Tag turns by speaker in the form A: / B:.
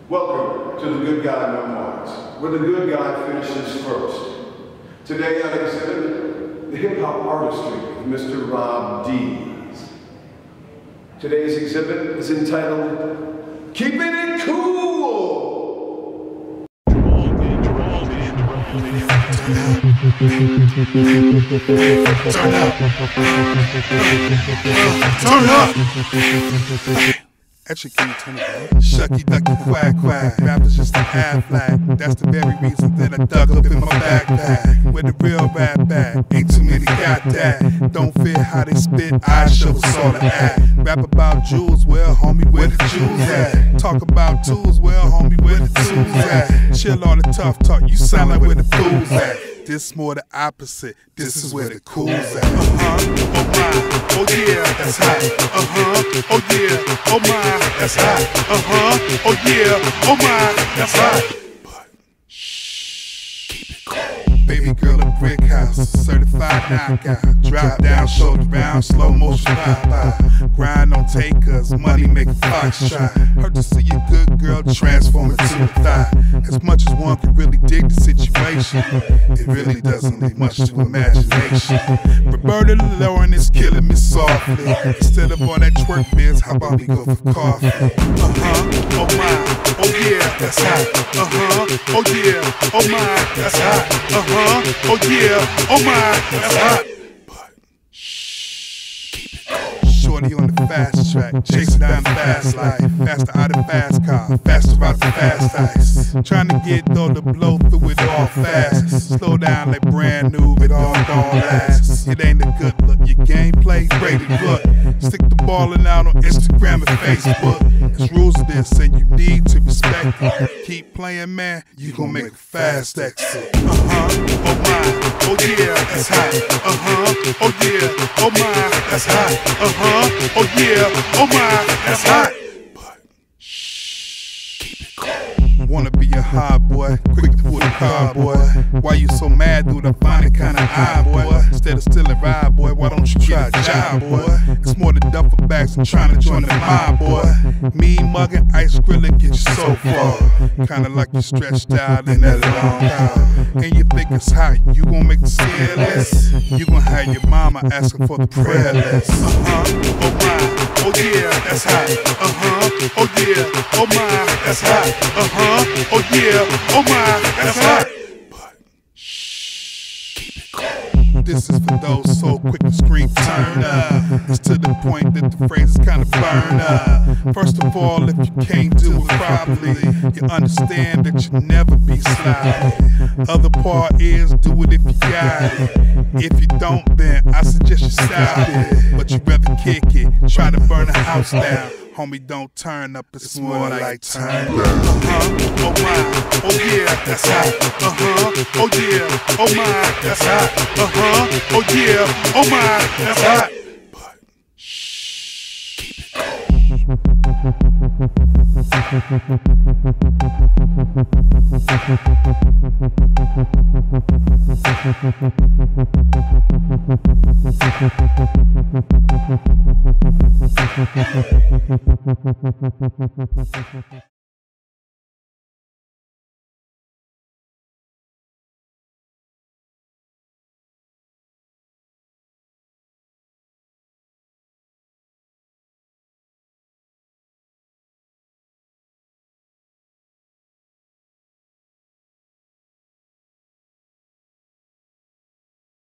A: Welcome to the Good Guy Memoirs, where the good guy finishes first. Today I exhibit the hip-hop artistry of Mr. Rob Dees. Today's exhibit is entitled, Keeping It Cool!
B: Turn up! Actually, can you turn it down? Shucky ducky quack quack. Rap is just a half flat. That's the very reason that I dug up in my backpack. With the real rap back. Ain't too many got that. Don't fear how they spit. I show us all the act. Rap about jewels, well, homie, where the jewels at? Talk about tools, well, homie, where the tools at? Chill all the tough talk, you sound like where the fools at. This more the opposite, this is where the cool's at. Oh my, oh yeah, that's hot. Oh yeah, oh my, that's hot. Oh yeah, oh my, that's hot. But shh, keep it cool. Baby girl in brick house, certified knockout. Drop down, shoulder round, slow motion pop. Grind on takers, money make a fox try. Hurt to see a good girl transform into a thigh. As much as one can really dig the situation, it really doesn't leave much to imagination. Roberta Lauren is killing me softly. Instead of all that twerk biz, how about we go for coffee? Oh my, oh yeah, that's hot. Oh yeah, oh my, that's hot. Oh yeah, oh my, that's hot. But shh, keep it cool. Shorty on the fast track, chasing down the fast life. Faster out of fast car, faster out the fast ice. Trying to get all the blow through it all fast. Slow down like brand new, it all don't last. It ain't a good look, your gameplay, ready to look. Stick the ballin' out on Instagram and Facebook. It's rules of this and you need to respect it. Keep playing, man, you gon' make a fast exit. Oh my, oh yeah, that's hot. Oh yeah, oh my, that's hot. Oh yeah, oh my, that's hot. But shh, keep it cool. Wanna be a hot boy, quick to pull the car, boy. Why you so mad, dude? I find it kinda odd, boy. Instead of stealing ride, boy, why don't you try a job, boy? It's more than duffel bags and trying to join the mob, boy. Me mugging, ice grilling, get you so far. Kinda like you stretched out in that long car. And you think it's hot, you gon' make the scare list. You gon' have your mama asking for the prayer list. Oh my, oh yeah, that's hot. Oh yeah, oh my, that's hot. Oh yeah, oh my, that's hot. But shh, keep it cool. This is for those so quick to scream turn up. It's to the point that the phrase is kinda burn up. First of all, if you can't do it properly, you understand that you never be sloppy. Other part is do it if you got it. If you don't, then I suggest you stop it. But you rather kick it, try to burn a house down. Homie, don't turn up, it's more like turn down. Oh my, oh yeah, that's hot. Oh yeah, oh my, that's hot. Oh yeah, oh my, that's hot. But shh, keep it cool.